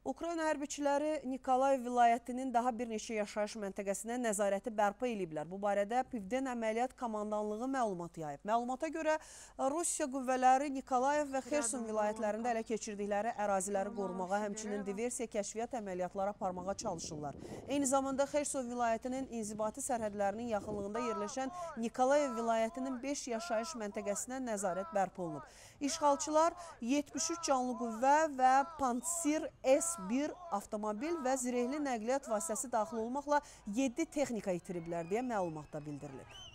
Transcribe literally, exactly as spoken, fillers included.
Ukrayna hərbiçiləri Nikolayev vilayətinin daha bir neçə yaşayış məntəqəsinə nəzarəti bərpa ediblər. Bu barədə Pivden Əməliyyat Komandanlığı məlumat yayıb. Məlumata görə Rusiya qüvvələri Nikolayev və Xerson vilayətlərində ələ keçirdikləri əraziləri qorumağa, həmçinin diversiya kəşfiyyat əməliyyatları aparmağa çalışırlar. Eyni zamanda Xerson vilayətinin inzibati sərhədlərinin yaxınlığında yerləşən Nikolayev vilayətinin beş yaşayış məntəqəsinə nəzarət bərpa olunub. İşğalçılar yetmiş üç canlı qüvvə və Pantsir S bir avtomobil və zirehli nəqliyyat vasitəsi daxil olmaqla yeddi texnika itiriblər deyə məlumatda bildirilib.